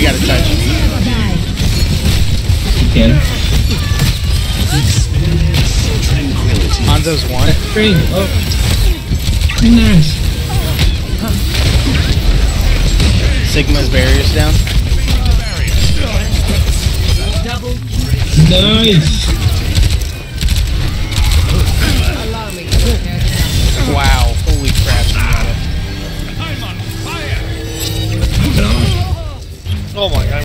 gotta touch. You can. Hanzo's one. Green. Oh. Nice. Sigma's barriers down. Nice.